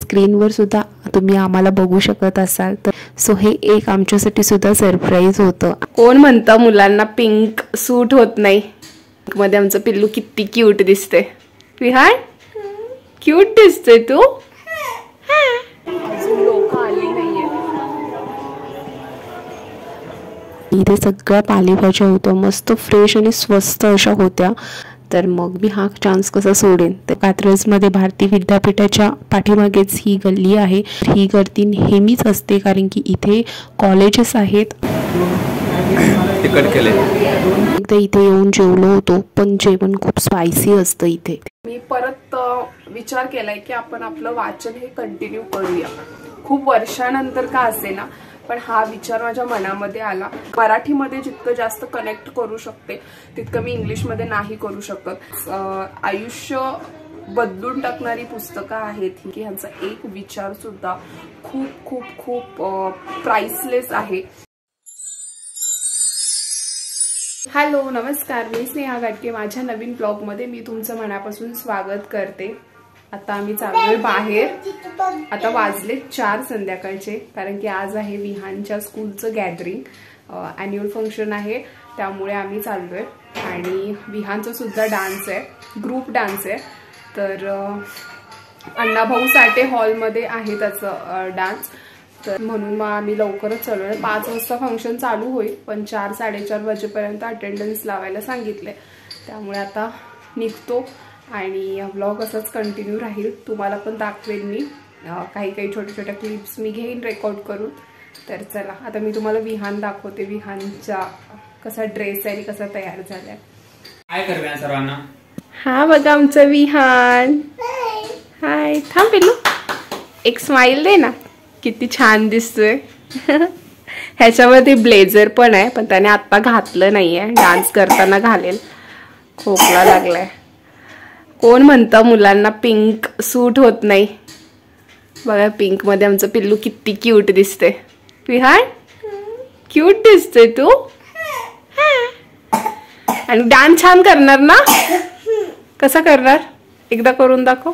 स्क्रीनवर सुद्धा तुम्ही आम्हाला बघू शकत असाल तर सो हे एक आमच्यासाठी सुद्धा सरप्राईज होतं। कोण म्हणतं मुलांना पिंक सूट होत नाही, मध्ये आमचं पिल्लू किती क्यूट दिसते। विहान क्यूट दिसते तू। अजून लोक आली नाहीये। इथे सगळ्या पालेभाज्या होत्या, मस्त फ्रेश आणि स्वस्त अशा होत्या। तर मग मी हा चान्स कसा सोडेन। तर कात्रजमध्ये भारती विद्यापीठाच्या पाठीमागेच ही गल्ली आहे। ही गर्दी नेहमीच असते कारण की इथे कॉलेजेस आहेत। तिकट केले एकदा इथे येऊन जेवलो होतो, पण जेवण खूप स्पायसी असतं इथे। मी परत विचार केलाय की आपण आपलं वाचन हे कंटिन्यू करूया। खूप वर्षानंतर का असेना, पण हा विचार माझ्या मनामध्ये आला। मराठीमध्ये जितकं जास्त कनेक्ट करू शकते तितकं मी इंग्लिशमध्ये नाही करू शकत। आयुष्य बदलून टाकणारी पुस्तकं आहेत की ह्यांचा एक विचार सुद्धा खूप खूप खूप प्राइसलेस आहे। हॅलो नमस्कार, मी स्नेहा गाडगे। माझ्या नवीन ब्लॉगमध्ये मी तुमचं मनापासून स्वागत करते। आता आम्ही चाललोय बाहेर। आता वाजले 4 संध्याकाळचे, कारण की आज आहे विहानच्या स्कूलचं गॅदरिंग, ॲन्युअल फंक्शन आहे, त्यामुळे आम्ही चाललोय। आणि विहानचा सुद्धा डान्स आहे, ग्रुप डान्स आहे। तर अण्णाभाऊ साठे हॉलमध्ये आहे त्याचं डान्स, तर म्हणून मग आम्ही लवकरच चाललोय। 5 वाजता फंक्शन चालू होईल, पण 4-4:30 वाजेपर्यंत अटेंडन्स लावायला सांगितले, त्यामुळे आता निघतो आणि व्लॉग असाच कंटिन्यू राहील। तुम्हाला पण दाखवेन मी काही छोट्या छोट्या क्लिप्स मी घेईन रेकॉर्ड करून। तर चला आता मी तुम्हाला विहान दाखवते, विहानचा कसा ड्रेस आहे आणि कसा तयार झालाय। काय करूया सर्वांना। हा बघा आमचं विहान। हाय, थांब पिल्लू एक स्माइल दे ना, किती छान दिसतोय। ह्याच्यामध्ये ब्लेझर पण आहे, पण त्याने आता घातलं नाहीये, डान्स करताना घालेल। खोकला लागलाय। कोण म्हणतं मुलांना पिंक सूट होत नाही। बघा पिंक मध्ये आमचं पिल्लू किती क्यूट दिसते। विहान क्यूट दिसते तू। आणि डान्स छान करणार ना? कसा करणार एकदा करून दाखव।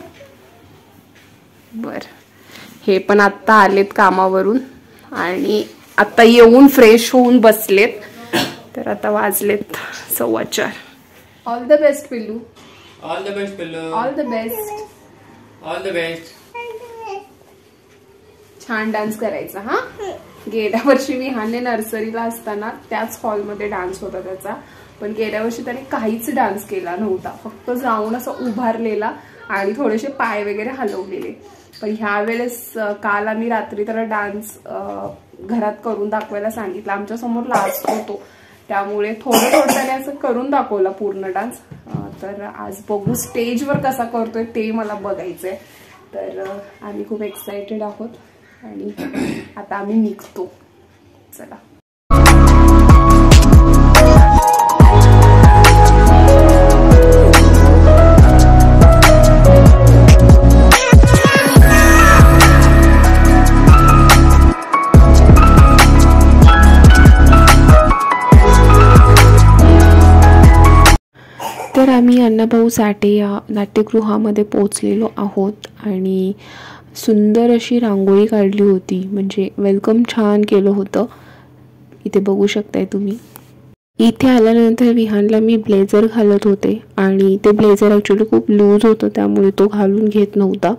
बर, हे पण आता आलेत कामावरून आणि आता येऊन फ्रेश होऊन बसलेत। तर आता वाजलेत 4:15। ऑल द बेस्ट पिल्लू। ऑल द बेस्ट पिल्लू। All the best. All the best. छान डान्स करायचा हा। गेल्या वर्षी विहानने नर्सरीला असताना त्याच हॉलमध्ये डान्स होता त्याचा, पण गेल्या वर्षी त्याने काहीच डान्स केला नव्हता, फक्त जाऊन असं उभारलेला आणि थोडेसे पाय वगैरे हलवलेले। पण ह्या वेळेस काल आम्ही रात्री त्याला डान्स घरात करून दाखवायला सांगितलं। आमच्या समोर लास्ट होतो, त्यामुळे थोडं त्याने असं करून दाखवला पूर्ण डान्स। तर आज बघू स्टेजवर कसा करतोय ते मला बघायचंय। तर आम्ही खूप एक्साइटेड आहोत आणि आता आम्ही निघतो। चला तर आम्ही अण्णाभाऊ साठे या नाट्यगृहामध्ये पोहोचलेलो आहोत आणि सुंदर अशी रांगोळी काढली होती, म्हणजे वेलकम छान केलं होतं। इथे बघू शकताय तुम्ही। इथे आल्यानंतर विहानला मी ब्लेझर घालत होते आणि ते ब्लेझर ॲक्च्युली खूप लूज होतं, त्यामुळे तो घालून घेत नव्हता।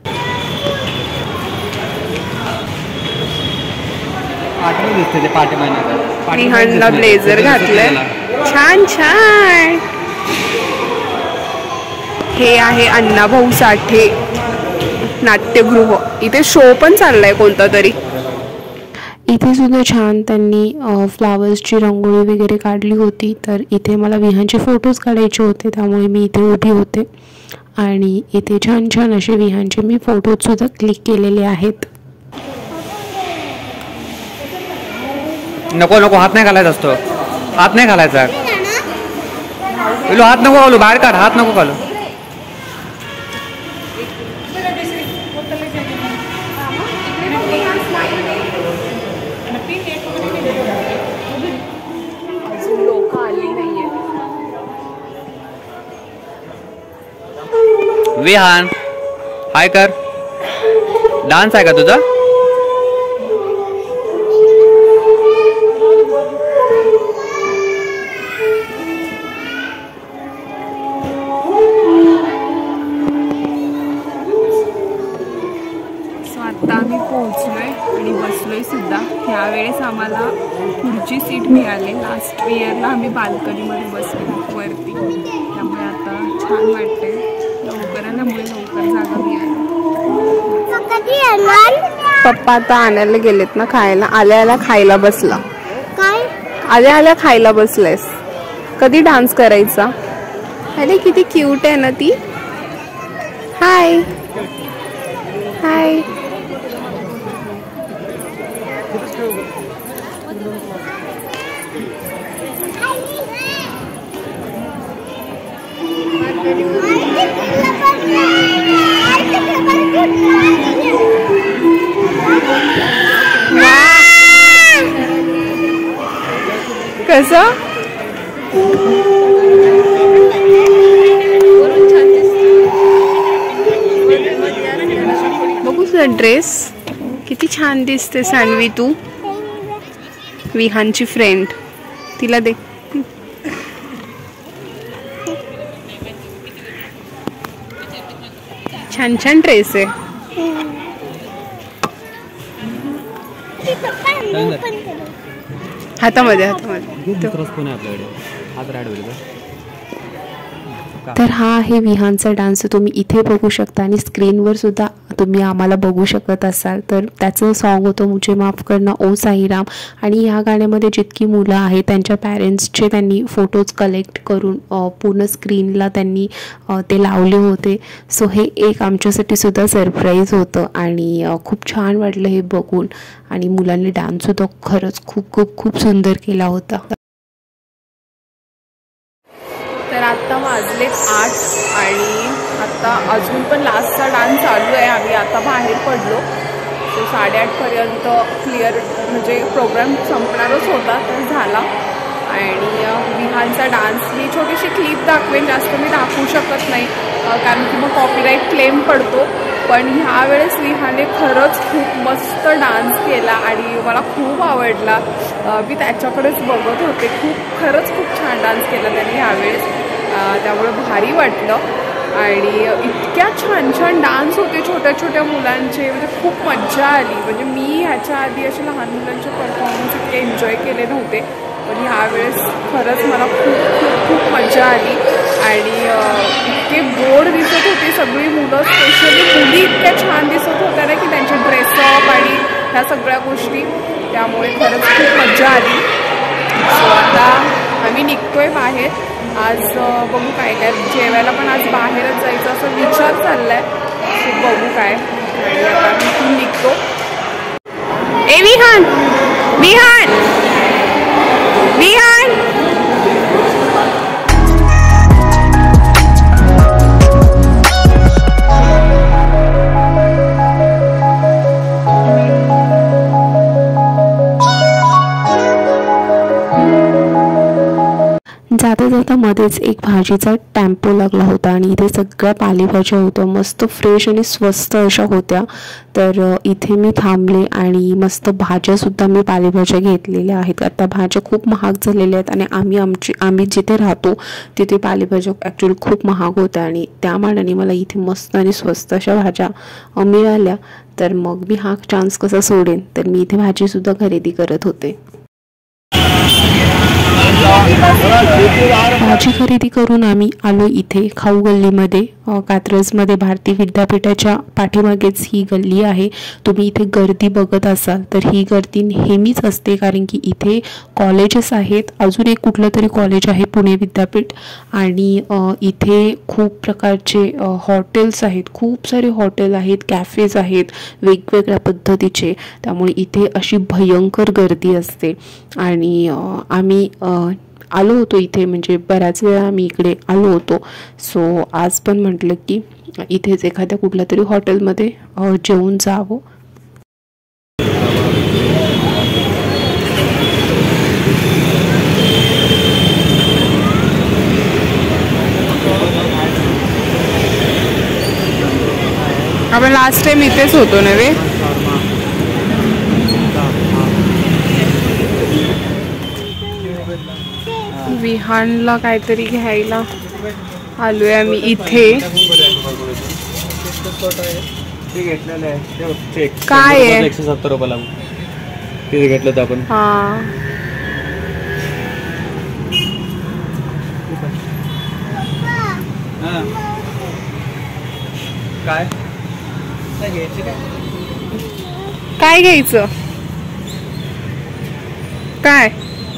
विहानला ब्लेझर घातलंय, छान छान। हे आहे अण्णाभाऊ साठे नाट्यगृह, इथे शो पण चाललाय कोणता तरी। इथे सुद्धा छान त्यांनी फ्लावर्सची रांगोळी वगैरे काढली होती। तर इथे मला विहानचे फोटोज काढायचे होते, त्यामुळे मी इथे उभी होते आणि इथे छान छान असे विहानचे मी फोटोज सुद्धा क्लिक केलेले आहेत। नको नको, हात नाही घालायचा असतो, हात नाही घालायचा। हात नको घालू, बाहेर काढ, हात नको घालू। लोक आली नाहीये। विहान हाय कर। डान्स आहे का तुझा? आता आम्ही पोहोचलोय आणि बसलोय सुद्धा. ह्यावेळेस आम्हाला पुढची सीट मिळाली. लास्ट इयरला आम्ही बाल्कनीमध्ये बसलो वरती, त्यामुळे आता छान वाटतंय. लवकर जागा मिळाली. पप्पा आता आणायला गेलेत ना खायला. आल्या खायला बसला. काय आल्या खायला बसलायस? कधी डान्स करायचा? अरे किती क्यूट आहे ना ती. हाय हाय. कसं बघू ड्रेस किती छान दिसते. सानवी तू विहानची फ्रेंड, तिला दे. छान छान ड्रेस आहे. हातामध्ये तर हा आहे विहानचा डान्स. तुम्ही इथे बघू शकता आणि स्क्रीनवर सुद्धा तुम्ही आम्हाला बघू शकत असाल. तर त्याचं सॉन्ग होतं मुझे माफ करना ओ साईराम. आणि ह्या गाण्यामध्ये जितकी मुलं आहेत त्यांच्या पॅरेंट्सचे त्यांनी फोटोज कलेक्ट करून पूर्ण स्क्रीनला त्यांनी ते लावले होते. सो हे एक आमच्यासाठी सुद्धा सरप्राईज होतं आणि खूप छान वाटलं हे बघून. आणि मुलांनी डान्ससुद्धा खरंच खूप खूप खूप सुंदर केला होता. तर आत्ता वाजले 8 आणि आत्ता अजून पण लास्टचा डान्स चालू आहे. आम्ही आता बाहेर पडलो. तो 8:30पर्यंत क्लिअर म्हणजे प्रोग्राम संपणारच होता, तर झाला. आणि विहानचा डान्स मी छोटीशी क्लिप दाखवेन, जास्त मी दाखवू शकत नाही कारण की मग कॉपीराईट क्लेम पडतो. पण ह्यावेळेस विहाने खरंच खूप मस्त डान्स केला आणि मला खूप आवडला. मी त्याच्याकडेच बघत होते. खरंच खूप छान डान्स केला त्यांनी ह्यावेळेस, त्यामुळे भारी वाटलं. आणि इतक्या छान छान डान्स होते छोट्या छोट्या मुलांचे, म्हणजे खूप मज्जा आली. म्हणजे मी ह्याच्या आधी असे लहान मुलांचे परफॉर्मन्स इतके एन्जॉय केले नव्हते, पण ह्यावेळेस खरंच मला खूप खूप खूप मज्जा आली. आणि इतके गोड दिसत होती सगळी मुलं, स्पेशली मुली इतक्या छान दिसत होत्या ना की त्यांचे ड्रेसअप आणि ह्या सगळ्या गोष्टी, त्यामुळे खरंच खूप मज्जा आली. सो आता आम्ही निघतोय बाहेर. आज बघू काय काय जेवायला पण आज बाहेरच जायचं असं विचार चाललाय. सो बघू काय. आणि आता मी निघतो. ए विहान विहान विहान. जाता जाता मध्येच एक भाजीचा टेम्पो लागला होता आणि इथे सगळ्या पालेभाज्या होत्या, मस्त फ्रेश आणि स्वस्त अशा होत्या. तर इथे मी थांबले आणि मस्त भाज्यासुद्धा मी पालेभाज्या घेतलेल्या आहेत. आता भाज्या खूप महाग झालेल्या आहेत आणि आम्ही जिथे राहतो तिथे पालेभाज्या ॲक्च्युली खूप महाग होत्या आणि त्या मानाने मला इथे मस्त आणि स्वस्त अशा भाज्या मिळाल्या. तर मग मी हा चान्स कसा सोडेन, तर मी इथे भाजीसुद्धा खरेदी करत होते. भाजी खरेदी करून आम्ही आलो इथे खाऊ गल्लीमध्ये. कात्रजमध्ये भारती विद्यापीठाच्या पाठीमागेच ही गल्ली आहे. तुम्ही इथे गर्दी बघत असाल तर ही गर्दी नेहमीच असते, कारण की इथे कॉलेजेस आहेत. अजून एक कुठलं तरी कॉलेज आहे पुणे विद्यापीठ. आणि इथे खूप प्रकारचे हॉटेल्स आहेत, खूप सारे हॉटेल आहेत, कॅफेज आहेत वेगवेगळ्या पद्धतीचे. त्यामुळे इथे अशी भयंकर गर्दी असते. आणि आम्ही आलो होतो इथे, म्हणजे बऱ्याच वेळा आम्ही इकडे आलो होतो. सो आज पण म्हटलं की इथेच एखाद्या कुठल्या तरी हॉटेलमध्ये जेवून जावं. आपण लास्ट टाइम इथेच होतो नव्हे. विहानला काहीतरी घ्यायला आलोय आम्ही इथे. काय आहे 170 रुपयाला ते घेतलं होतं आपण. हा काय काय घ्यायचं काय?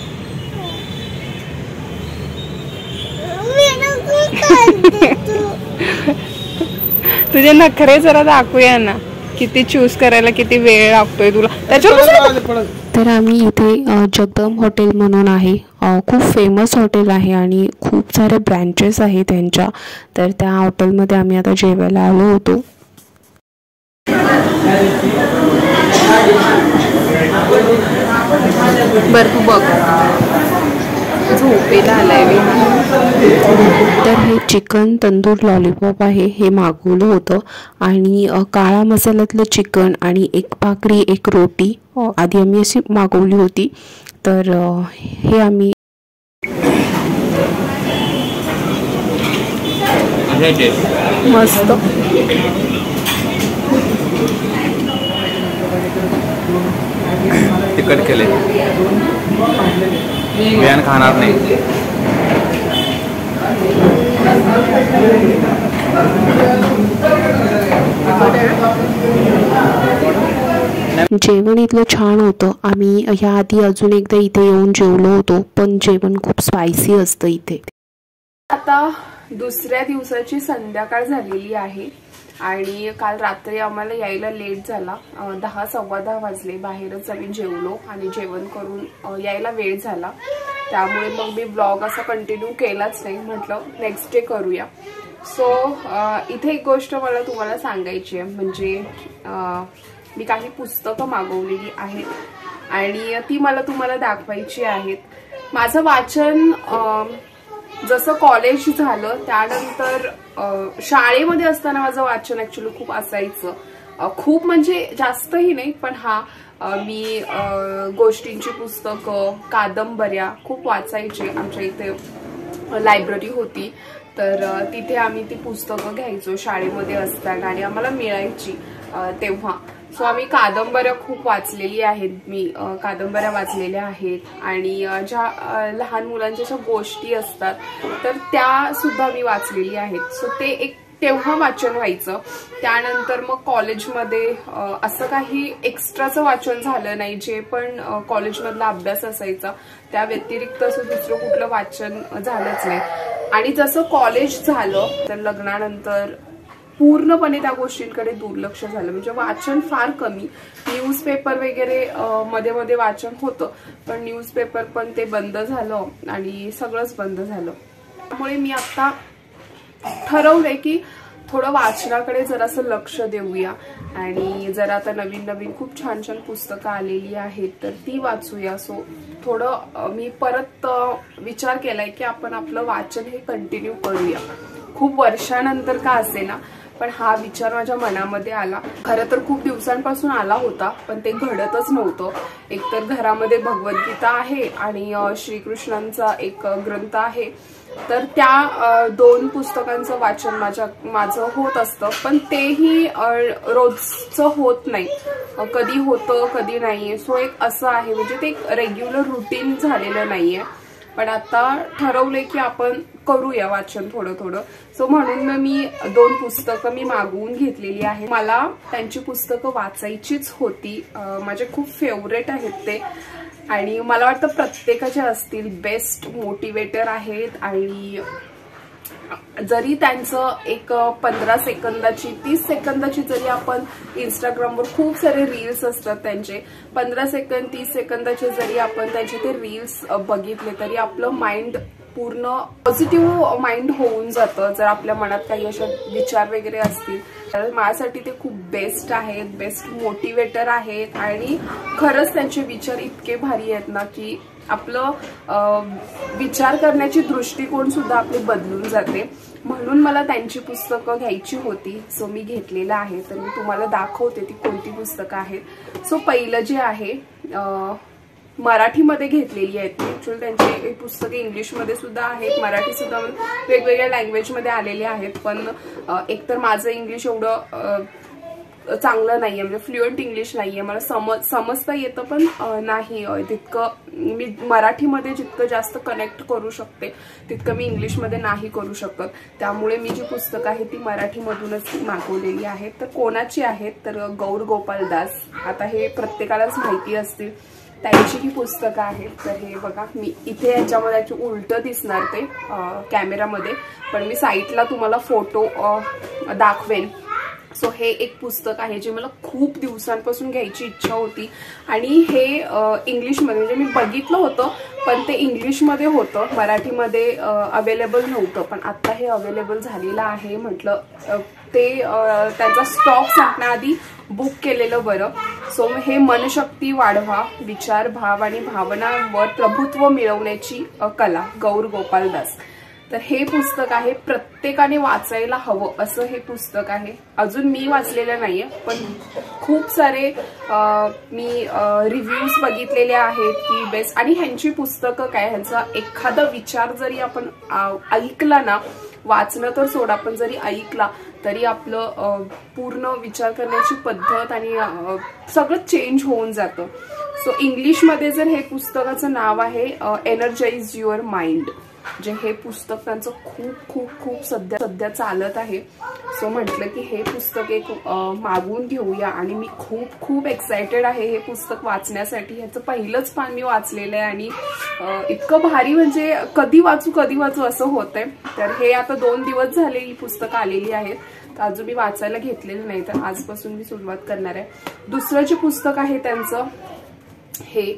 तुझे नखरे जरा दाखवूया ना, किती चूज करायला किती वेळ लागतोय तुला त्याच्यावर. तर आम्ही इथे जगदम हॉटेल म्हणून आहे, खूप फेमस हॉटेल आहे आणि खूप सारे ब्रँचेस आहे त्यांच्या. तर त्या हॉटेलमध्ये आम्ही आता जेवायला आलो होतो. बर तू बघ झोपेला आलाय. तर हे चिकन तंदूर लॉलीपॉप आहे, हे मागवलं होतं आणि काळा मसाल्यातलं चिकन आणि एक भाकरी एक रोटी आधी आम्ही अशी मागवली होती. तर हे आम्ही मस्त तिखट केले, बियाण खाणार नाही. जेवण इथलं छान होतं. आम्ही ह्या आधी अजून एकदा इथे येऊन जेवलो होतो, पण जेवण खूप स्पायसी असतं इथे. आता दुसऱ्या दिवसाची संध्याकाळ झालेली आहे आणि काल रात्री आम्हाला यायला लेट झाला. 10 सव्वा 10 वाजले. बाहेरच आम्ही जेवलो आणि जेवण करून यायला वेळ झाला. त्यामुळे मग मी ब्लॉग असा कंटिन्यू केलाच नाही. म्हटलं नेक्स्ट डे करूया. सो इथे एक गोष्ट मला तुम्हाला सांगायची आहे, म्हणजे मी काही पुस्तकं मागवलेली आहेत आणि ती मला तुम्हाला दाखवायची आहेत. माझं वाचन जसं कॉलेज झालं त्यानंतर शाळेमध्ये असताना माझं वाचन ऍक्च्युली खूप असायचं. खूप म्हणजे जास्तही नाही, पण मी गोष्टींची पुस्तकं कादंबऱ्या खूप वाचायचे. आमच्या इथे लायब्ररी होती, तर तिथे आम्ही ती पुस्तकं घ्यायचो शाळेमध्ये असताना आणि आम्हाला मिळायची तेव्हा. सो आम्ही कादंबऱ्या खूप वाचलेली आहेत. मी कादंबऱ्या वाचलेल्या आहेत आणि ज्या लहान मुलांच्या ज्या गोष्टी असतात तर त्या सुद्धा मी वाचलेली आहेत. सो ते एक तेव्हा वाचन व्हायचं. त्यानंतर मग कॉलेजमध्ये असं काही एक्स्ट्राचं वाचन झालं नाही. जे पण कॉलेजमधला अभ्यास असायचा त्या व्यतिरिक्त असं दुसरं कुठलं वाचन झालंच नाही. आणि जसं कॉलेज झालं तर लग्नानंतर पूर्णपणे त्या गोष्टींकडे दुर्लक्ष झालं. म्हणजे वाचन फार कमी. न्यूजपेपर वगैरे मध्ये मध्ये वाचन होतं, पण न्यूजपेपर पण ते बंद झालं आणि सगळंच बंद झालं. त्यामुळे मी आता ठरवलंय की थोडं वाचनाकडे जरासं लक्ष देऊया आणि जरा आता नवीन नवीन खूप छान छान पुस्तकं आलेली आहेत तर ती वाचूया. सो थोडं मी परत विचार केलाय की आपण आपलं वाचन हे कंटिन्यू करूया. खूप वर्षानंतर का असेना, पण हा विचार माझ्या मनामध्ये आला. खरं तर खूप दिवसांपासून आला होता, पण ते घडतच नव्हतं. एकतर घरामध्ये भगवद्गीता आहे आणि श्रीकृष्णांचा एक ग्रंथ आहे, तर त्या 2 पुस्तकांचं वाचन माझं होत असतं, पण तेही रोजचं होत नाही. कधी होतं कधी नाही. सो एक असं आहे, म्हणजे ते एक रेग्युलर रुटीन झालेलं नाहीये. पण आता ठरवलंय की आपण करूया वाचन थोडं थोडं. सो म्हणून मी 2 पुस्तकं मी मागवून घेतलेली आहे. मला त्यांची पुस्तकं वाचायचीच होती. माझे खूप फेवरेट आहेत ते आणि मला वाटतं प्रत्येकाचे असतील. बेस्ट मोटिवेटर आहेत आणि जरी त्यांचं एक 15 सेकंदाची 30 सेकंदाची जरी आपण इंस्टाग्रामवर खूप सारे रील्स असतात त्यांचे 15 सेकंद 30 सेकंदाचे जरी आपण त्यांचे ते रील्स बघितले तरी आपलं माइंड पूर्ण पॉझिटिव्ह माइंड होऊन जातं. जर आपल्या मनात काही अशा विचार वगैरे असतील तर माझ्यासाठी ते खूप बेस्ट आहेत. बेस्ट मोटिवेटर आहेत आणि खरंच त्यांचे विचार इतके भारी आहेत ना की आपलं विचार करण्याची दृष्टिकोन सुद्धा आपली बदलून जाते. म्हणून मला त्यांची पुस्तकं घ्यायची होती. सो मी घेतलेलं आहे. तर मी तुम्हाला दाखवते ती कोणती पुस्तकं आहेत. सो पहिलं जे आहे मराठीमध्ये घेतलेली आहेत. ॲक्च्युअली त्यांची पुस्तके इंग्लिशमध्ये सुद्धा आहेत, मराठी सुद्धा, वेगवेगळ्या लँग्वेजमध्ये आलेले आहेत. पण एकतर माझं इंग्लिश एवढं चांगलं नाहीये, म्हणजे फ्लुएंट इंग्लिश नाहीये, मला समजता येतं पण नाही तितकं. मी मराठीमध्ये जितकं जास्त कनेक्ट करू शकते तितकं मी इंग्लिशमध्ये नाही करू शकत. त्यामुळे मी जी पुस्तकं आहेत ती मराठीमधूनच मागवलेली आहेत. तर कोणाची आहेत तर गौर गोपाल दास. आता हे प्रत्येकालाच माहिती असतील, त्यांची ही पुस्तकं आहेत. तर हे बघा, मी इथे याच्यामध्ये उलटं दिसणार ते कॅमेरामध्ये, पण मी साईटला तुम्हाला फोटो दाखवेन. सो हे एक पुस्तक आहे जे मला खूप दिवसांपासून घ्यायची इच्छा होती. आणि हे इंग्लिशमध्ये, म्हणजे मी बघितलं होतं पण ते इंग्लिशमध्ये होतं, मराठीमध्ये अवेलेबल नव्हतं. पण आता हे अवेलेबल झालेलं आहे. म्हटलं ते त्यांचा स्टॉक संपण्याआधी बुक केलेलं बरं. सो हे मनशक्ती वाढवा, विचार, भाव आणि भावनांवर प्रभुत्व मिळवण्याची कला, गौर गोपाल दास. तर हे पुस्तक आहे, प्रत्येकाने वाचायला हवं असं हे पुस्तक आहे. अजून मी वाचलेलं नाहीये, पण खूप सारे मी रिव्ह्यूज बघितलेले आहेत की बेस्ट. आणि ह्यांची पुस्तकं काय, ह्यांचा एखादा विचार जरी आपण ऐकला ना, वाचणं तर सोडा, पण जरी ऐकला तरी आपलं पूर्ण विचार करण्याची पद्धत आणि सगळं चेंज होऊन जातं. सो इंग्लिशमध्ये जर हे पुस्तकाचं नाव आहे एनर्जाइज युअर माइंड. जे हे पुस्तक त्यांचं खूप खूप खूप सध्या चालत आहे. सो म्हटलं की हे पुस्तक एक मागवून घेऊया. आणि मी खूप खूप एक्सायटेड आहे हे पुस्तक वाचण्यासाठी. ह्याचं पहिलंच पान मी वाचलेलं आहे आणि इतकं भारी, म्हणजे कधी वाचू असं होतंय. तर हे आता 2 दिवस झाले ही पुस्तकं आलेली आहेत, तर अजून मी वाचायला घेतलेलं नाही, तर आजपासून मी सुरुवात करणार आहे. दुसरं जे पुस्तक आहे त्यांचं हे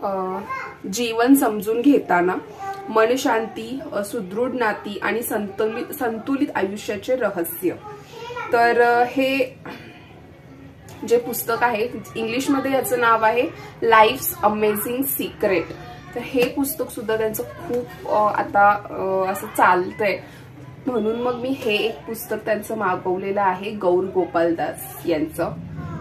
जीवन समजून घेताना, मन शांती, सुदृढ नाती आणि संतुलित आयुष्याचे रहस्य. तर हे जे पुस्तक आहे इंग्लिशमध्ये याचं नाव आहे लाईफ्स अमेझिंग सिक्रेट. तर हे पुस्तक सुद्धा त्यांचं खूप आता असं चालतंय, म्हणून मग मी हे एक पुस्तक त्यांचं मागवलेलं आहे, गौर गोपाल दास यांचं.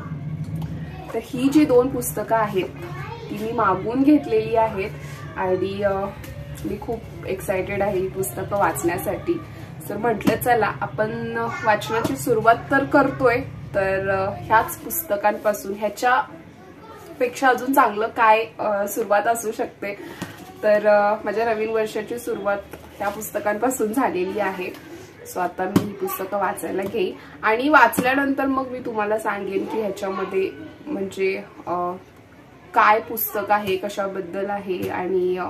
तर ही जी 2 पुस्तकं आहेत ती मी मागवून घेतलेली आहेत आणि मी खूप एक्सायटेड आहे ही पुस्तकं वाचण्यासाठी. तर म्हटलं चला आपण वाचनाची सुरुवात तर करतोय, तर ह्याच पुस्तकांपासून, ह्याच्यापेक्षा अजून चांगलं काय सुरुवात असू शकते. तर माझ्या नवीन वर्षाची सुरुवात ह्या पुस्तकांपासून झालेली आहे. सो आता मी ही पुस्तकं वाचायला घेईन आणि वाचल्यानंतर मग मी तुम्हाला सांगेन की ह्याच्यामध्ये म्हणजे काय पुस्तक आहे, कशाबद्दल आहे, आणि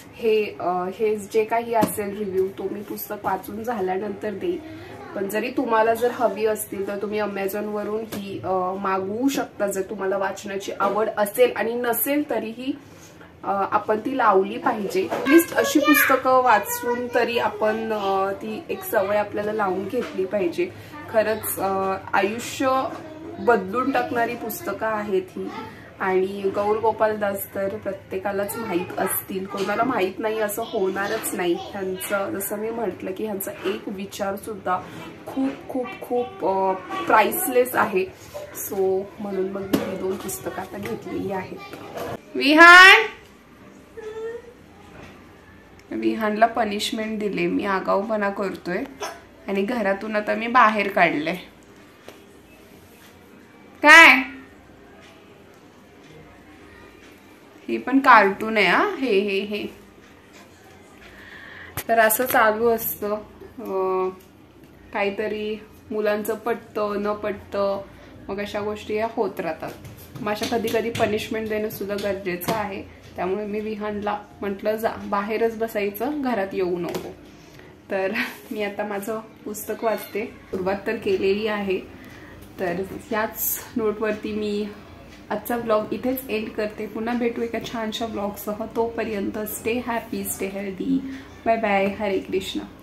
हे जे काही असेल रिव्ह्यू तो मी पुस्तक वाचून झाल्यानंतर देईन. पण जरी तुम्हाला जर हवी असतील तर तुम्ही अमेझॉनवरून ही मागवू शकता, जर तुम्हाला वाचनाची आवड असेल. आणि नसेल तरीही आपण ती लावली पाहिजे. ॲटलिस्ट अशी पुस्तकं वाचून तरी आपण ती एक सवय आपल्याला लावून घेतली पाहिजे. खरंच आयुष्य बदलून टाकणारी पुस्तकं आहेत ही. आणि गौर गोपाल दास तर प्रत्येकालाच माहीत असतील, कोणाला माहीत नाही असं होणारच नाही. ह्यांचं जसं मी म्हटलं की ह्यांचा एक विचार सुद्धा खूप खूप खूप प्राइसलेस आहे. सो म्हणून मग मी ही 2 पुस्तकं आता घेतलेली आहेत. विहानला पनिशमेंट दिले, मी आगाऊपणा करतोय आणि घरातून आता मी बाहेर काढले. काय हे पण कार्टून आहे. हे हे हे तर असं चालू असतं, काहीतरी मुलांचं पटतं न पटतं, मग अशा गोष्टी या होत राहतात. मग अशा कधी कधी पनिशमेंट देणं सुद्धा गरजेचं आहे. त्यामुळे मी विहानला म्हटलं जा, बाहेरच बसायचं, घरात येऊ नको. तर मी आता माझं पुस्तक वाचते, सुरुवात तर केलेली आहे. तर याच नोटवरती मी आजचा व्लॉग इथेच एंड करते. पुन्हा भेटू एका छानशा व्लॉगसह. तोपर्यंत stay happy, stay healthy. Bye bye. Hare Krishna.